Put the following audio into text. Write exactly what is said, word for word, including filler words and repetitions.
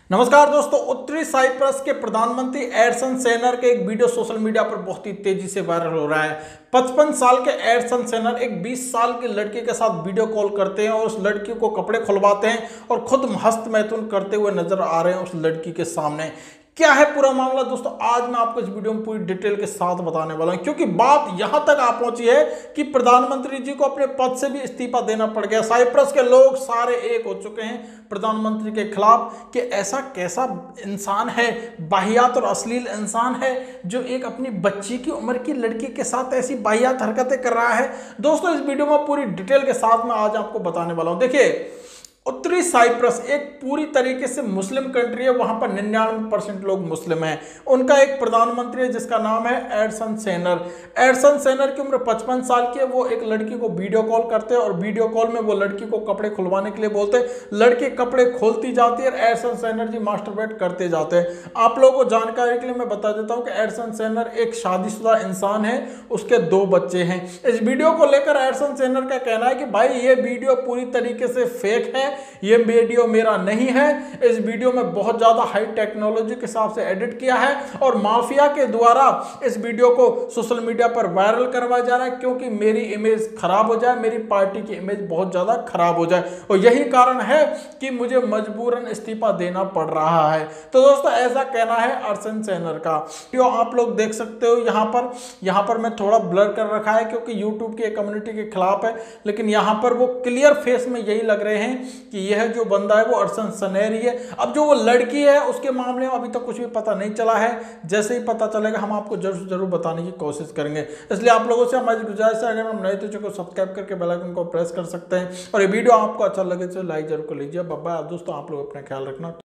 नमस्कार दोस्तों, उत्तरी साइप्रस के प्रधानमंत्री एरसन सेनर के एक वीडियो सोशल मीडिया पर बहुत ही तेजी से वायरल हो रहा है। पचपन साल के एरसन सेनर एक बीस साल की लड़की के साथ वीडियो कॉल करते हैं और उस लड़की को कपड़े खुलवाते हैं और खुद हस्त मैथुन करते हुए नजर आ रहे हैं उस लड़की के सामने। क्या है पूरा मामला दोस्तों, आज मैं आपको इस वीडियो में पूरी डिटेल के साथ बताने वाला हूं, क्योंकि बात यहां तक आ पहुंची है कि प्रधानमंत्री जी को अपने पद से भी इस्तीफा देना पड़ गया। साइप्रस के लोग सारे एक हो चुके हैं प्रधानमंत्री के खिलाफ कि ऐसा कैसा इंसान है, वाहियात और अश्लील इंसान है जो एक अपनी बच्ची की उम्र की लड़की के साथ ऐसी वाहियात हरकतें कर रहा है। दोस्तों इस वीडियो में पूरी डिटेल के साथ मैं आज आपको बताने वाला हूं। देखिए, उत्तरी साइप्रस एक पूरी तरीके से मुस्लिम कंट्री है, वहां पर निन्यानवे परसेंट लोग मुस्लिम हैं। उनका एक प्रधानमंत्री है जिसका नाम है एरसन सेनर। एरसन सेनर की उम्र पचपन साल की है। वो एक लड़की को वीडियो कॉल करते हैं और वीडियो कॉल में वो लड़की को कपड़े खुलवाने के लिए बोलते हैं। लड़की कपड़े खोलती जाती है और एरसन सेनर जी मास्टरबेट करते जाते हैं। आप लोगों को जानकारी के लिए मैं बता देता हूं कि एरसन सेनर एक शादीशुदा इंसान है, उसके दो बच्चे हैं। इस वीडियो को लेकर एरसन सेनर का कहना है कि भाई ये वीडियो पूरी तरीके से फेक है, ये वीडियो मेरा नहीं है। इस वीडियो में बहुत ज्यादा हाई टेक्नोलॉजी के हिसाब से एडिट किया है और माफिया के द्वारा इस वीडियो को सोशल मीडिया पर वायरल करवाया जा रहा है, क्योंकि मेरी इमेज खराब हो जाए, मेरी पार्टी की इमेज बहुत ज्यादा खराब हो जाए और यही कारण है कि मुझे मजबूरन इस्तीफा देना पड़ रहा है। तो दोस्तों ऐसा कहना है एरसन सेनर का। जो आप लोग देख सकते हो यहाँ पर यहाँ पर मैं थोड़ा ब्लर कर रखा है क्योंकि यूट्यूब की कम्युनिटी के खिलाफ है, लेकिन यहाँ पर वो क्लियर फेस में यही लग रहे हैं कि यह जो बंदा है वो एरसन सेनर ही है। अब जो वो लड़की है उसके मामले में अभी तक कुछ भी पता नहीं चला है। जैसे ही पता चलेगा हम आपको जरूर जरूर बताने की कोशिश करेंगे। इसलिए आप लोगों से हमारी गुजारिश है, अगर हम नए तो चैनल को सब्सक्राइब करके बेल आइकन को प्रेस कर सकते हैं और ये वीडियो आपको अच्छा लगे तो लाइक जरूर कर लीजिए। बाय बाय दोस्तों, आप लोग अपना ख्याल रखना।